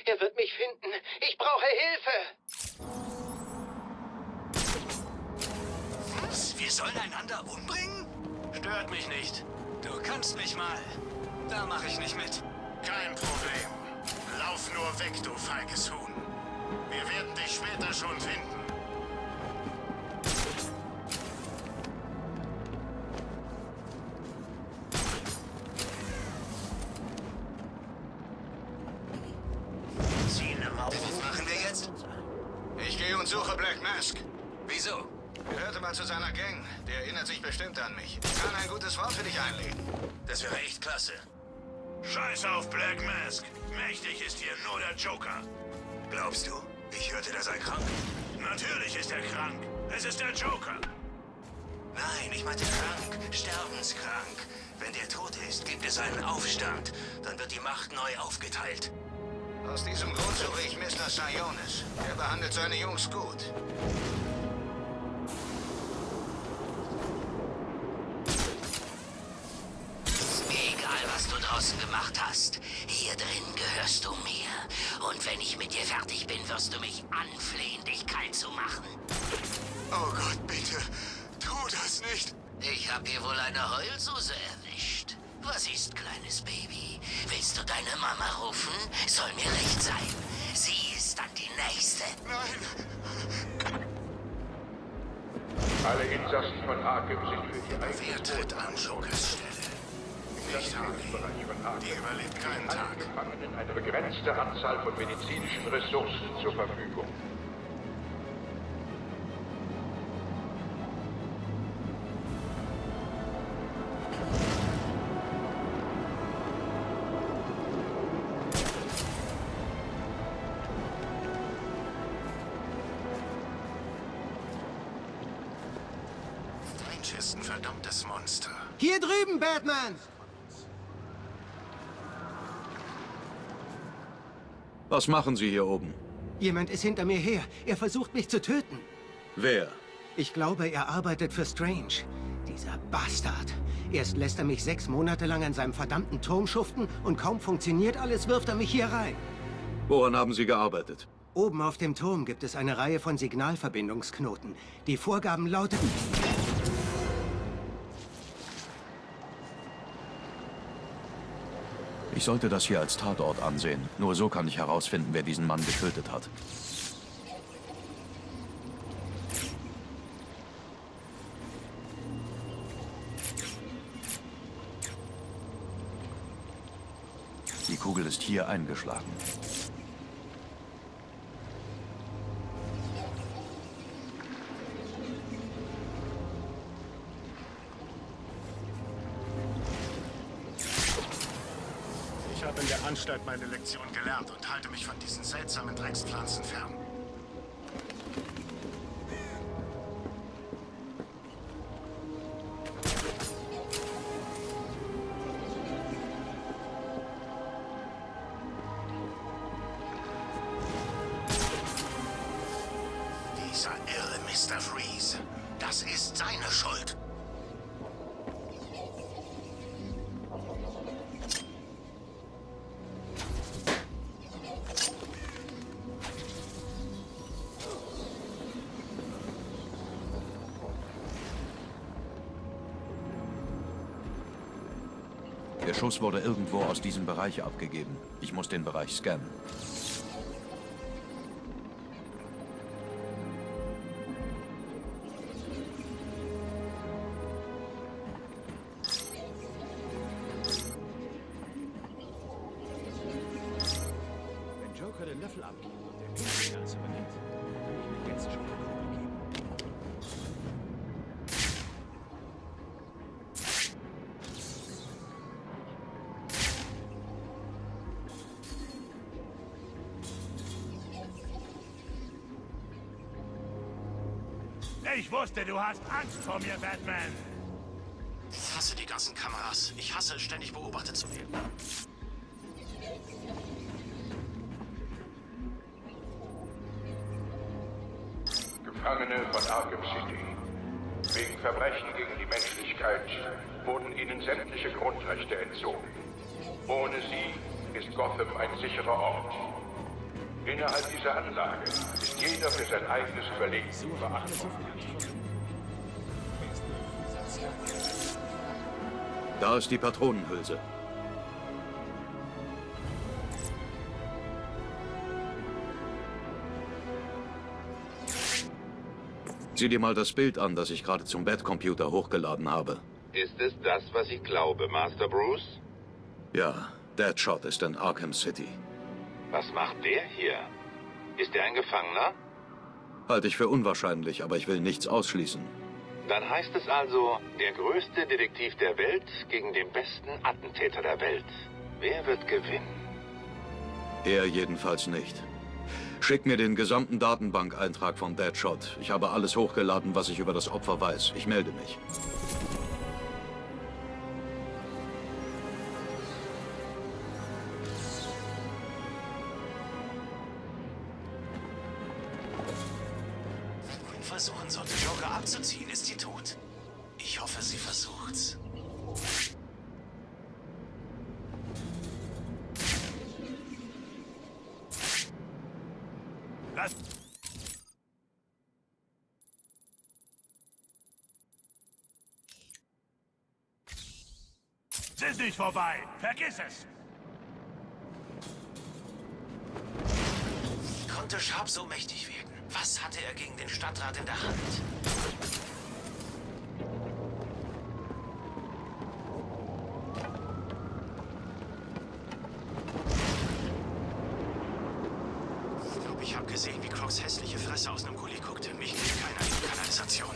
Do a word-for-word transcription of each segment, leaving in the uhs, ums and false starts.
Er wird mich finden. Ich brauche Hilfe. Was? Wir sollen einander umbringen? Stört mich nicht. Du kannst mich mal. Da mache ich nicht mit. Kein Problem. Lauf nur weg, du feiges Huhn. Wir werden dich später schon finden. Was machen wir jetzt? Ich gehe und suche Black Mask. Wieso? Gehörte mal zu seiner Gang. Der erinnert sich bestimmt an mich. Ich kann ein gutes Wort für dich einlegen. Das wäre echt klasse. Scheiß auf Black Mask. Mächtig ist hier nur der Joker. Glaubst du? Ich hörte, der sei krank. Natürlich ist er krank. Es ist der Joker. Nein, ich meinte krank. Sterbenskrank. Wenn der tot ist, gibt es einen Aufstand. Dann wird die Macht neu aufgeteilt. Aus diesem Grund suche ich Mister Sionis. Er behandelt seine Jungs gut. Egal, was du draußen gemacht hast, hier drin gehörst du mir. Und wenn ich mit dir fertig bin, wirst du mich anflehen, dich kalt zu machen. Oh Gott, bitte. Tu das nicht. Ich hab hier wohl eine Heulsuse erwischt. Was ist, kleines Baby? Willst du deine Mama rufen? Soll mir recht sein. Sie ist dann die Nächste. Nein. Alle Insassen von Arkham sind für die Wer tritt an Jokers Stelle? Nicht Harley. Die überlebt keinen Allen Tag. Gefangenen eine begrenzte Anzahl von medizinischen Ressourcen zur Verfügung. Strange ist ein verdammtes Monster. Hier drüben, Batman! Was machen Sie hier oben? Jemand ist hinter mir her. Er versucht, mich zu töten. Wer? Ich glaube, er arbeitet für Strange. Dieser Bastard. Erst lässt er mich sechs Monate lang an seinem verdammten Turm schuften und kaum funktioniert alles, wirft er mich hier rein. Woran haben Sie gearbeitet? Oben auf dem Turm gibt es eine Reihe von Signalverbindungsknoten. Die Vorgaben lauteten... Ich sollte das hier als Tatort ansehen. Nur so kann ich herausfinden, wer diesen Mann getötet hat. Die Kugel ist hier eingeschlagen. Ich habe in der Anstalt meine Lektion gelernt und halte mich von diesen seltsamen Dreckspflanzen fern. Dieser irre Mister Freeze. Das ist seine Schuld. Der Schuss wurde irgendwo aus diesem Bereich abgegeben. Ich muss den Bereich scannen. Wenn Joker den Löffel abgibt und der König alles übernimmt, kann ich mir jetzt schon eine Kugel geben. Ich wusste, du hast Angst vor mir, Batman. Ich hasse die ganzen Kameras. Ich hasse es, ständig beobachtet zu werden. Gefangene von Arkham City. Wegen Verbrechen gegen die Menschlichkeit wurden ihnen sämtliche Grundrechte entzogen. Ohne sie ist Gotham ein sicherer Ort. Innerhalb dieser Anlage ist jeder für sein eigenes Überleben verantwortlich. Da ist die Patronenhülse. Sieh dir mal das Bild an, das ich gerade zum Batcomputer hochgeladen habe. Ist es das, was ich glaube, Master Bruce? Ja, Deadshot ist in Arkham City. Was macht der hier? Ist er ein Gefangener? Halte ich für unwahrscheinlich, aber ich will nichts ausschließen. Dann heißt es also, der größte Detektiv der Welt gegen den besten Attentäter der Welt. Wer wird gewinnen? Er jedenfalls nicht. Schick mir den gesamten Datenbankeintrag von Deadshot. Ich habe alles hochgeladen, was ich über das Opfer weiß. Ich melde mich. Versuchen sollte, Joker abzuziehen, ist sie tot. Ich hoffe, sie versucht's. Lass... Es ist nicht vorbei. Vergiss es. Konnte Sharp so mächtig werden? Was hatte er gegen den Stadtrat in der Hand? Ich glaube, ich habe gesehen, wie Crocs hässliche Fresse aus einem Gully guckte. Mich kriegt keiner in die Kanalisation.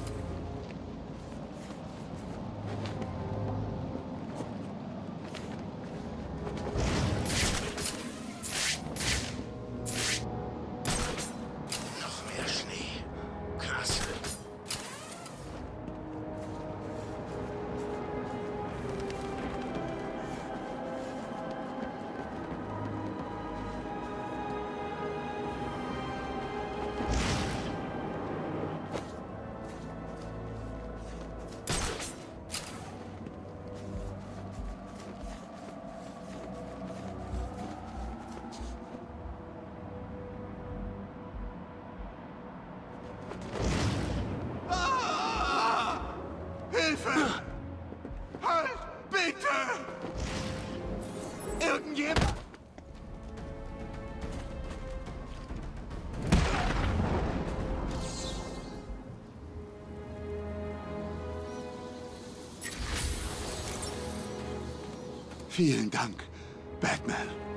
Halt! Bitte! Irgendjemand! Vielen Dank, Batman.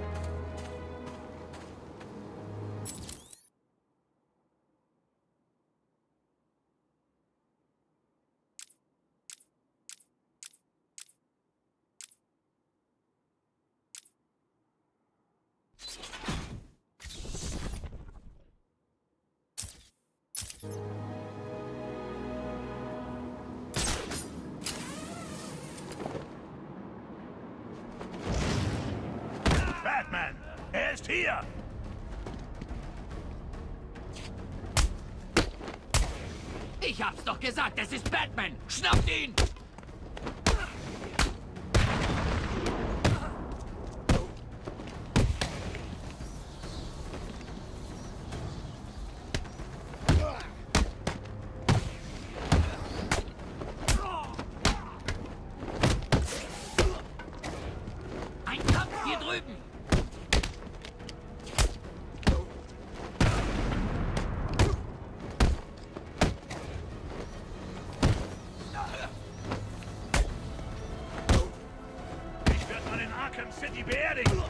Batman! Er ist hier! Ich hab's doch gesagt, es ist Batman! Schnappt ihn! Ein Kampf hier drüben! Ich werde mal in Arkham City beerdigen!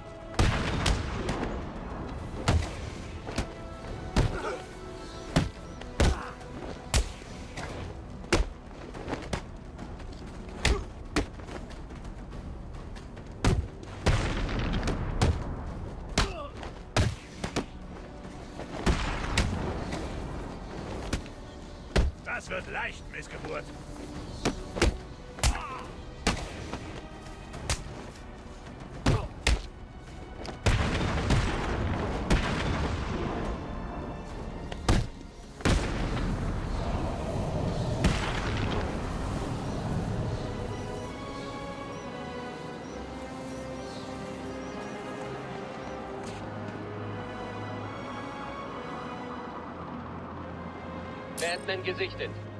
Das wird leicht, Missgeburt. Batman gesichtet.